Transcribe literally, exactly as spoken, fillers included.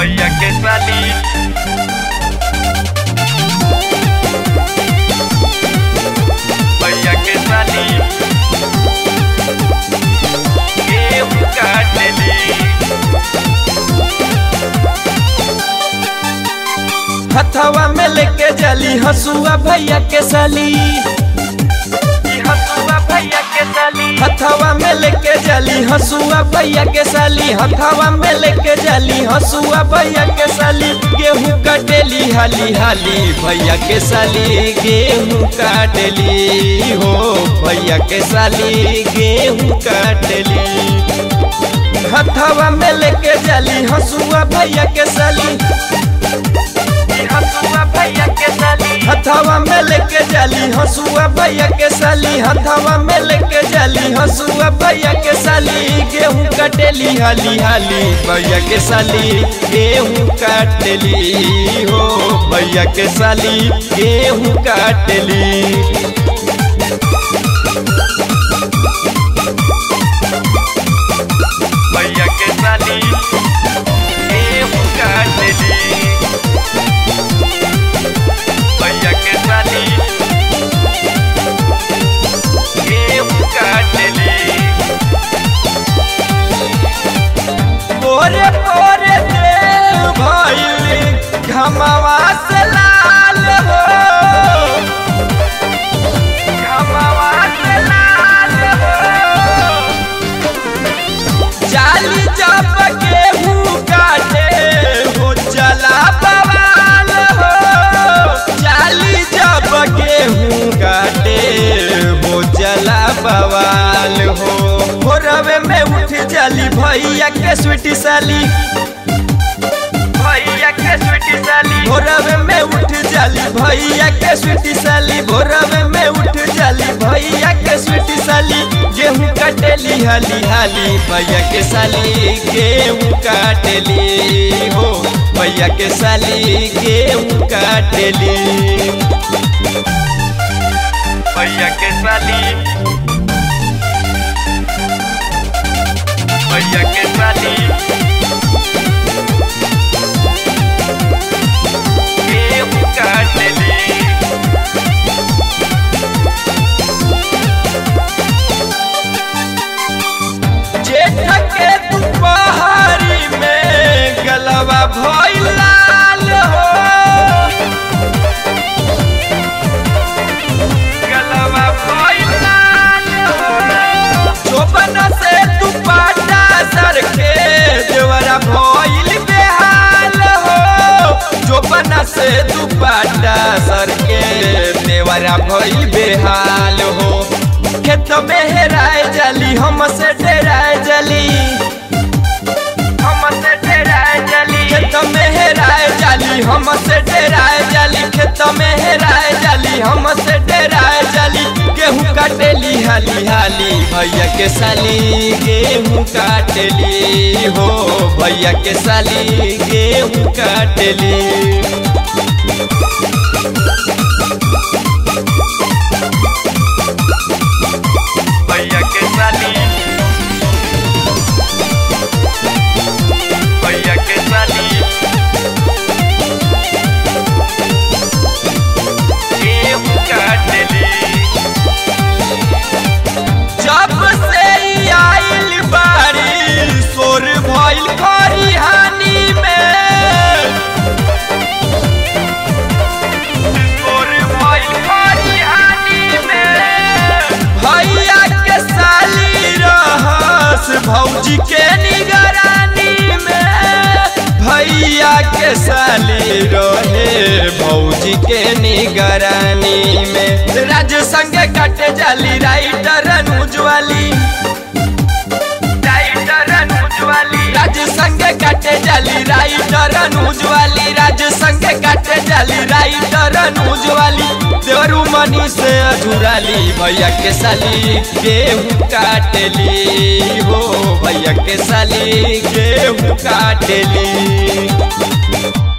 भैया के साली भैया के साली गेहूं काटली हथवा में लेके जली हसुआ भैया के साली हसुआ भैया के साली हथवा में लेके जली हसुआ भैया के साली हथवा में लेके जली हसुआ भैया के साली गेहूं काटली हाली हाली भैया के साली गेहूं काटली हो भैया के साली गेहूं काटली हथवा में लेके जली हसुआ भैया के साली हसुआ भैया के साली हथवा में लेके जली हसुआ भैया के साली हथवा में लेके जली हसुआ भैया के साली गेहूं काटली हाली हाली भैया के साली गेहूं काटली हो भैया के साली गेहूं काटली भैया के साली गेहूं काटली भैया के साली गेहूं काटली पोरे पोरे देव भइल घमवा से लाल हो घमवा से लाल हो जाली जब गेहूं काटे हो चला बवाल हो जाली जब गेहूं काटे हो चला बवाल हो भोरवे में उठ जली भैया के स्वीटी साली भैया के स्वीटी साली भोरवे में उठ जली भैया के स्वीटी साली भोरवे में उठ जली भैया के स्वीटी साली गेहूं काटली हाली हाली भैया के साली गेहूं काटली हो भैया के साली गेहूं काटली भैया के साली भैया के साली गेहूं काटली जेठ के दुपहरी में गलवा भइल लाल हो गलवा भइल लाल हो चोपन से दुपट्टा सर के देवरा भइल बेहाल हो चोपन से दुपट्टा सर के देवरा भइल बेहाल हो खेत में हेराए जली हमसे डेराए जली हमसे डेराए जली खेत में हेराए जली हमसे डेराए जली खेत में हेराए जली हमसे डेराए जली गेहूं काटली हाली हाली भैया के साली गेहूं काटली हो भैया के साली गेहूं काटली भैया के साली भैया के साली गेहूं काटली जब से आइल बारी सोर भइल खरिहानी में और भइल खरिहानी में भैया के साली रहस भौजी के निगरानी में भैया के साली रहे भौजी के निगरानी में राज संग कट जाली राइटर अनुज वाली टाइटर अनुज वाली राज संग काटे जाली राइटर अनुज वाली राज संग काटे जाली राइटर अनुज वाली देवरू मनी से अधूराली भैया के साली गेहूं काटली हो भैया के साली गेहूं काटली।